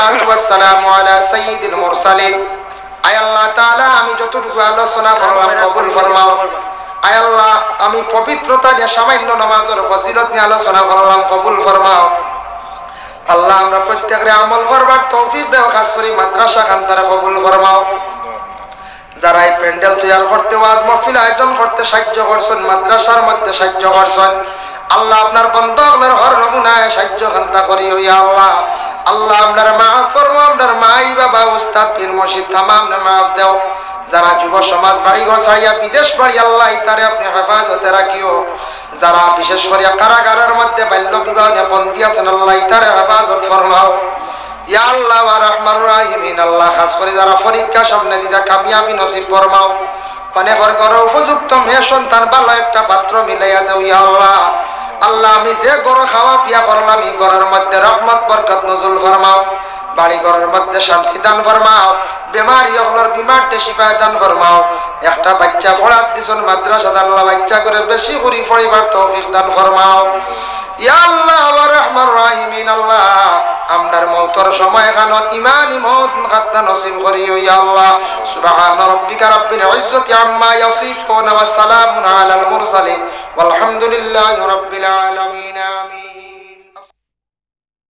والصلاة والسلام على سيد المرسلين আয় আল্লাহ তাআলা আমি যতটুকু আলোচনা করলাম কবুল ফরমাও আয় আল্লাহ আমি পবিত্রতা নিয়ে সামান্য নামাজের ফজিলত নিয়ে আলোচনা করলাম কবুল ফরমাও আল্লাহ আমরা প্রত্যেকরে আমল করবার তৌফিক দাও খাস করে মাদ্রাসা খানতারা কবুল ফরমাও যারা এই প্যান্ডেল তৈরি করতে ওয়াজ মাহফিল আয়োজন করতে সাহায্য করছেন মাদ্রাসার মধ্যে সাহায্য করছেন আল্লাহ আপনার বন্ধগুলোর হর নমুনায় সাহায্য খান্তা করি ইয়া আল্লাহ আল্লাহ আপনার মাফ ফরমাও আপনার মাই বাবা উস্তাদ পীর মুর্শিদ তামাম নে মাফ দাও যারা যুব সমাজ বাড়ি ঘর ছাড়িয়া বিদেশ বাড়ি আল্লাহ ইতারে আপনি হেফাজতে রাখিও যারা বিশেষ করে কারাগারের মধ্যে বাল্য বিবাহ নিয়ে বন্দী আছেন আল্লাহ ইতারে হেফাজত ফরমাও ইয়া আল্লাহ ওয়া রাহমার রাহিমিন আল্লাহ খাস করে যারা পরীক্ষা সামনে দিদা কামিয়াবি নসিব ফরমাও অনেকের ঘরে উপযুক্ত মেয়ে সন্তান ভালো একটা পাত্র মিলাইয়া দাও ইয়া আল্লাহ আল্লাহ আমি যে গরু খাওয়া পিয়া করলাম এই ঘরের মধ্যে রহমত বরকত নজুল ফরমাও বাড়ি ঘরের মধ্যে শান্তি দান ফরমাও বেমারি হলর বিমারতে শিফা দান ফরমাও একটা বাচ্চা পড়াত দিছন মাদ্রাসা আল্লাহ বাচ্চা করে বেশি করে পড়িবার তৌফিক দান ফরমাও ইয়া আল্লাহ ওয়া রাহমার রাহিমিন আল্লাহ আমরার মওতর সময় খানত ইমানি মওত খাত্তা নসিব করিও ইয়া আল্লাহ সুবহান রাব্বিকা রাব্বিল ইজ্জাতি আম্মা ইয়াসিফুন ওয়া সালামুন আলাল মুরসালিন والحمد لله رب العالمين آمين